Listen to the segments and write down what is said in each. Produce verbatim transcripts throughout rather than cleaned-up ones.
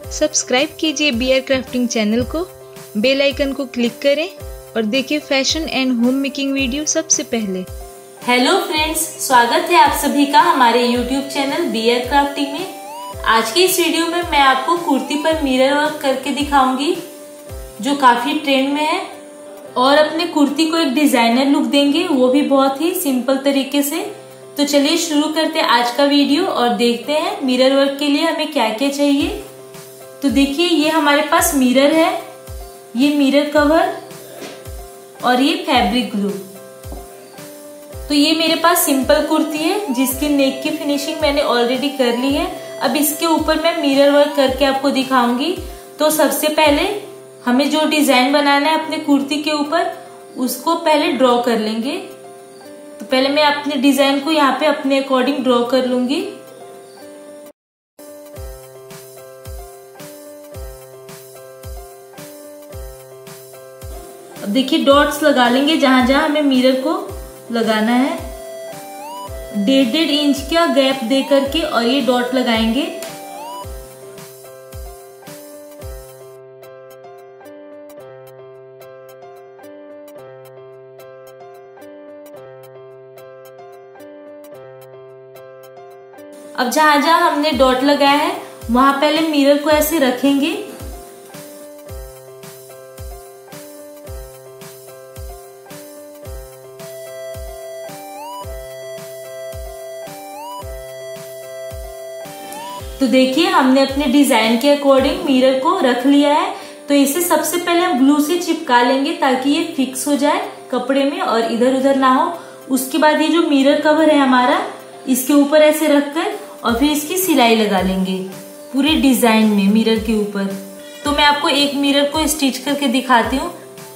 Subscribe कीजिए B R crafting channel को, bell icon को क्लिक करें और देखिए fashion and home making video सबसे पहले। हेलो फ्रेंड्स, स्वागत है आप सभी का हमारे YouTube channel B R crafting में। आज की इस वीडियो में मैं आपको कुर्ती पर मिरर वर्क करके दिखाऊंगी जो काफी ट्रेंड में है, और अपने कुर्ती को एक डिजाइनर लुक देंगे, वो भी बहुत ही सिंपल तरीके से। तो चलिए शुरू करते हैं आज का वीडियो और देखते हैं मिरर वर्क के लिए हमें क्या क्या चाहिए। तो देखिए, ये हमारे पास मिरर है, ये मिरर कवर और ये फैब्रिक ग्लू। तो ये मेरे पास सिंपल कुर्ती है जिसकी नेक की फिनिशिंग मैंने ऑलरेडी कर ली है। अब इसके ऊपर मैं मिरर वर्क करके आपको दिखाऊंगी। तो सबसे पहले हमें जो डिजाइन बनाना है अपने कुर्ती के ऊपर, उसको पहले ड्रॉ कर लेंगे। तो पहले मैं अपने डिजाइन को यहाँ पे अपने अकॉर्डिंग ड्रॉ कर लूंगी। अब देखिए, डॉट्स लगा लेंगे जहां जहां हमें मिरर को लगाना है। डेढ़ डेढ़ इंच का गैप दे करके और ये डॉट लगाएंगे। अब जहां जहां हमने डॉट लगाया है वहां पहले मिरर को ऐसे रखेंगे। तो देखिए, हमने अपने डिजाइन के अकॉर्डिंग मिरर को रख लिया है। तो इसे सबसे पहले हम ग्लू से चिपका लेंगे ताकि ये फिक्स हो जाए कपड़े में और इधर उधर ना हो। उसके बाद ये जो मिरर कवर है हमारा, इसके ऊपर ऐसे रखकर और फिर इसकी सिलाई लगा लेंगे पूरे डिजाइन में मिरर के ऊपर। तो मैं आपको एक मिरर को स्टिच करके दिखाती हूँ।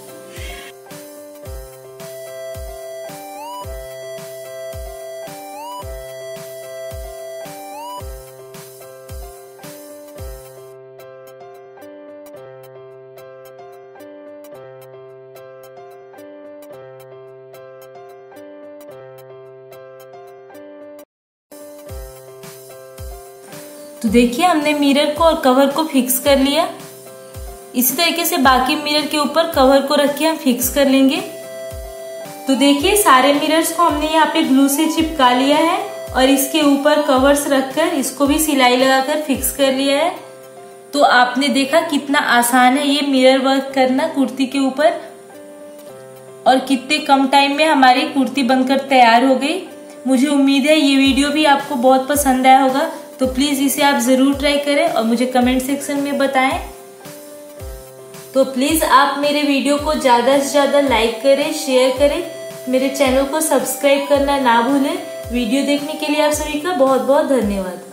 तो देखिए, हमने मिरर को और कवर को फिक्स कर लिया। इसी तरीके से बाकी मिरर के ऊपर कवर को रख के हम फिक्स कर लेंगे। तो देखिए, सारे मिरर्स को हमने यहाँ पे ग्लू से चिपका लिया है और इसके ऊपर कवर्स रखकर इसको भी सिलाई लगाकर फिक्स कर लिया है। तो आपने देखा कितना आसान है ये मिरर वर्क करना कुर्ती के ऊपर, और कितने कम टाइम में हमारी कुर्ती बनकर तैयार हो गई। मुझे उम्मीद है ये वीडियो भी आपको बहुत पसंद आया होगा। तो प्लीज इसे आप जरूर ट्राई करें और मुझे कमेंट सेक्शन में बताएं। तो प्लीज आप मेरे वीडियो को ज्यादा से ज्यादा लाइक करें, शेयर करें, मेरे चैनल को सब्सक्राइब करना ना भूलें। वीडियो देखने के लिए आप सभी का बहुत बहुत धन्यवाद।